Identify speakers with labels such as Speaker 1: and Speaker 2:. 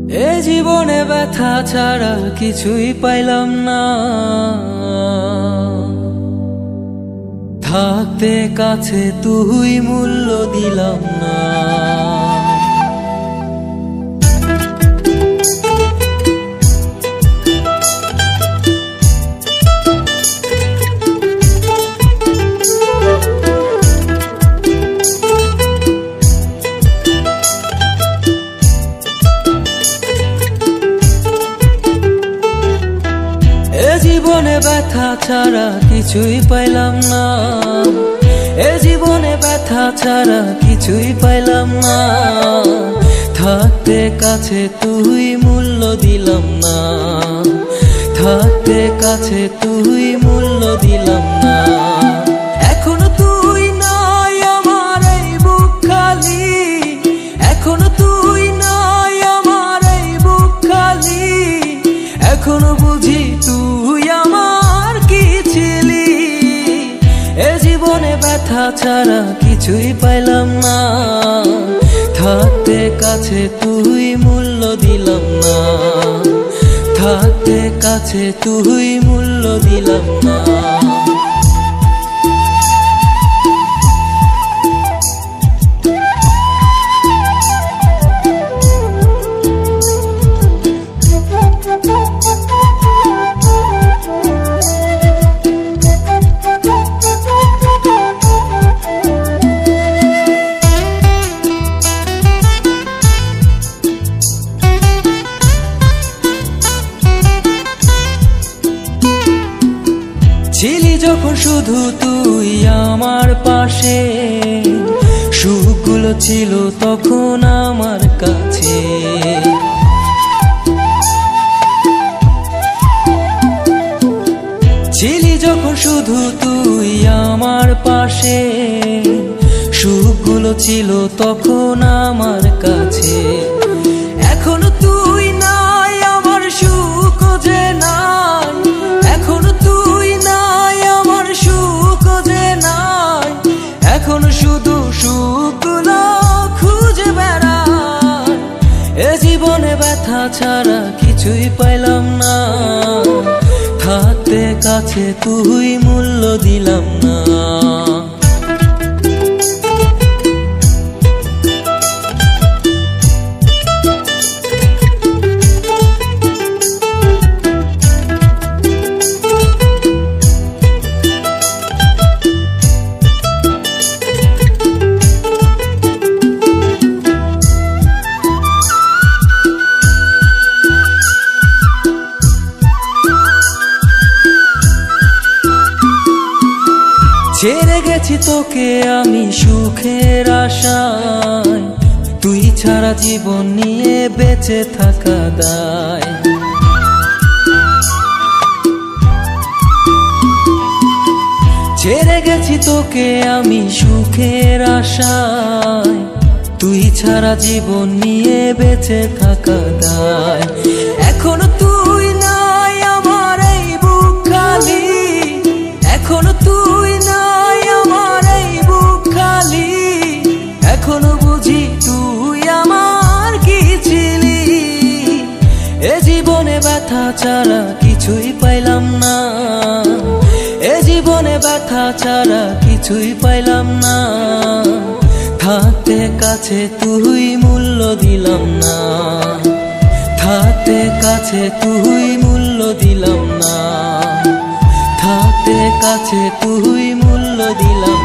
Speaker 1: এ জীবনে ব্যথা ছাড়া কিছুই পাইলাম না, থাকতে কাছে তুই মূল্য দিলাম না। জীবনে ব্যথা ছাড়া কিছুই পাইলাম না, এ জীবনে ব্যথা ছাড়া কিছুই পাইলাম না, থাকতে কাছে তুই মূল্য দিলাম না, থাকতে কাছে তুই মূল্য দিলাম না। এখনো তুই নাই আমার এই বুক খালি, এখনো তুই নাই আমার এই বুক খালি, এখনো বুঝি তুই আমার কি ছিলি। এ জীবনে ব্যথা ছাড়া কিছুই পাইলাম না, থাকতে কাছে তুই মূল্য দিলাম না, থাকতে কাছে তুই মূল্য দিলাম না। ছিলি যখন শুধু তুই আমার পাশে, সুখগুলো ছিল তখন আমার কাছে। ছিলি যখন শুধু তুই আমার পাশে, সুখগুলো ছিল তখন আমার কাছে। এখনো তুই নাই আমার সুখ যে নাই, এখনো তুই নাই আমার সুখ যে নাই, এখনো শুধু সুখগুলো খুঁজে বেড়াই। এ জীবনে ব্যথা ছাড়া কিছুই পাইলাম না, থাকতে কাছে তুই মূল্য দিলাম না। ছেড়ে গেছি তোকে আমি সুখের আশায়, তুই ছাড়া জীবন নিয়ে বেঁচে থাকা দায়। ছেড়ে গেছি তোকে আমি সুখের আশায়, তুই ছাড়া জীবন নিয়ে বেঁচে থাকা দায়। এখনো তুই নাই আমার এই বুক খালি, এখনো তুই নাই আমার এই বুক খালি, এখনো বুঝি তুই আমার কি ছিলি। এ জীবনে ব্যথা ছাড়া কিছুই পাইলাম না, এ জীবনে ব্যথা ছাড়া কিছুই পাইলাম না, থাকতে কাছে তুই মূল্য দিলাম না, থাকতে কাছে তুই মূল্য দিলাম না, থাকতে কাছে তুই মূল্য দিলাম।